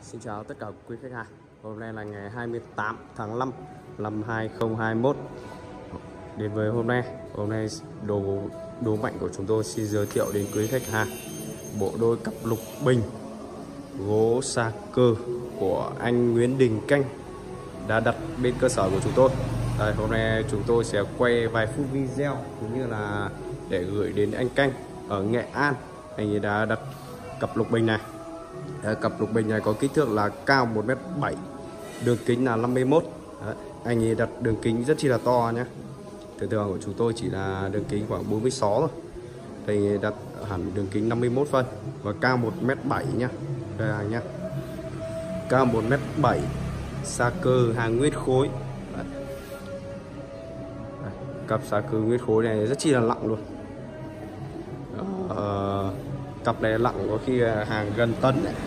Xin chào tất cả quý khách hàng. Hôm nay là ngày 28 tháng 5 năm 2021. Đến với hôm nay đồ mạnh của chúng tôi xin giới thiệu đến quý khách hàng bộ đôi cặp lục bình gỗ sa cơ của anh Nguyễn Đình Canh đã đặt bên cơ sở của chúng tôi. Đây, hôm nay chúng tôi sẽ quay vài phút video cũng như là để gửi đến anh Canh ở Nghệ An. Anh ấy đã đặt cặp lục bình này. Cặp lục bình này có kích thước là cao 1m7, đường kính là 51. Đấy, anh ấy đặt đường kính rất chi là to nhé. Thường của chúng tôi chỉ là đường kính khoảng 46 thôi. Đây đặt hẳn đường kính 51 phân và cao 1m7 nhá. Đây là nhá. Cao 1m7, sa cơ hàng nguyên khối. Đấy. Đây, cặp sa cơ nguyên khối này rất chi là nặng luôn. Cặp này nặng có khi hàng gần tấn đấy.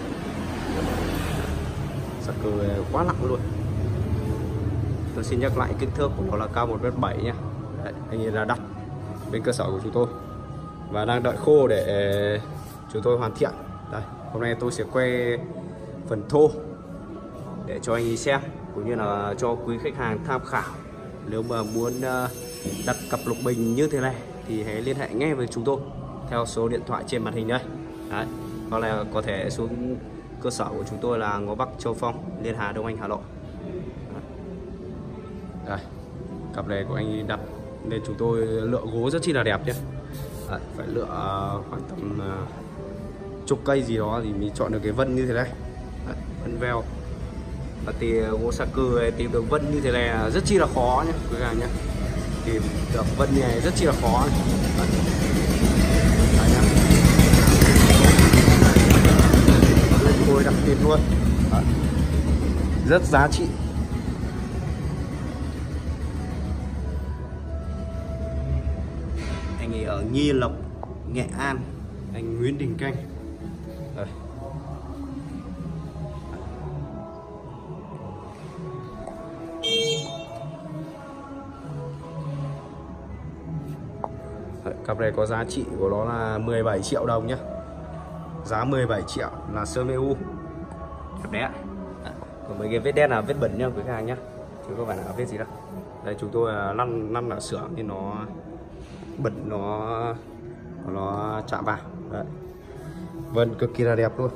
Sa cơ quá nặng luôn. Tôi xin nhắc lại kích thước của nó là cao 1m7 nhé. Đấy, anh ấy đã đặt bên cơ sở của chúng tôi và đang đợi khô để chúng tôi hoàn thiện. Đây, hôm nay tôi sẽ quay phần thô để cho anh ấy xem cũng như là cho quý khách hàng tham khảo. Nếu mà muốn đặt cặp lục bình như thế này thì hãy liên hệ ngay với chúng tôi theo số điện thoại trên màn hình đây. Đấy, hoặc là có thể xuống cơ sở của chúng tôi là Ngõ Bắc Châu Phong, Liên Hà, Đông Anh, Hà Nội. Đây, cặp này của anh ấy đặt nên chúng tôi lựa gỗ rất chi là đẹp nhé. Đấy, phải lựa khoảng tầm chục cây gì đó thì mới chọn được cái vân như thế này. Đấy, vân veo và thì gỗ sa cơ tìm được vân như thế này rất chi là khó nhé quý khách nhé. Tìm được vân này rất chi là khó. Đấy. Đấy nhá. Khối đặc biệt luôn. Đấy. Rất giá trị. Anh ấy ở Nghi Lộc, Nghệ An, anh Nguyễn Đình Canh. Đây. Đấy, cặp này có giá trị của nó là 17 triệu đồng nhé. Giá 17 triệu là sơn EU. Cặp đấy ạ. Còn mấy cái vết đen là vết bẩn nha quý khách hàng nhé, chứ không phải là vết gì đâu. Đây chúng tôi lăn ở xưởng thì nó bẩn, nó chạm vào. Đấy. Vân cực kỳ là đẹp luôn.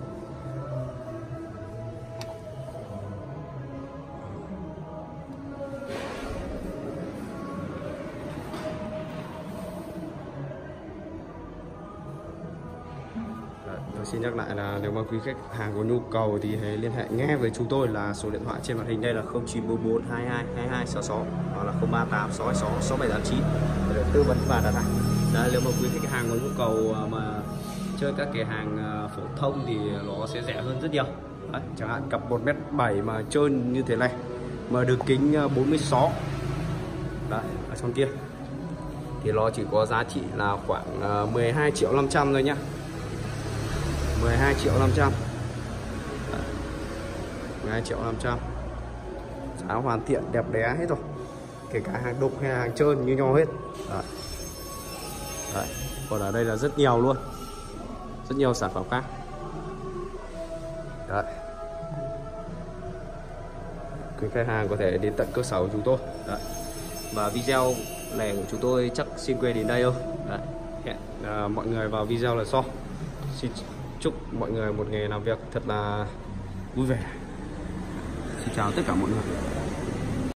Tôi xin nhắc lại là nếu mà quý khách hàng có nhu cầu thì hãy liên hệ ngay với chúng tôi là số điện thoại trên màn hình đây là 0944 22 22 66 hoặc là 038 626 6789 để tư vấn và đặt hàng. Đấy, nếu mà quý khách hàng có nhu cầu mà chơi các cái hàng phổ thông thì nó sẽ rẻ hơn rất nhiều. Đấy, chẳng hạn cặp 1m7 mà trơn như thế này mà đường kính 46 đấy ở trong kia thì nó chỉ có giá trị là khoảng 12 triệu 500 thôi nhá. 12 triệu 500. 12 triệu 500. Giá hoàn thiện đẹp đẽ hết rồi. Kể cả hàng đục hay hàng trơn như nhau hết. Đấy. Đấy. Còn ở đây là rất nhiều luôn. Rất nhiều sản phẩm khác. Đấy. Quý khách hàng có thể đến tận cơ sở của chúng tôi. Đấy. Và video này của chúng tôi chắc xin quay đến đây thôi. Đấy. Hẹn mọi người vào video lần sau. Xin chúc mọi người một ngày làm việc thật là vui vẻ. Xin chào tất cả mọi người.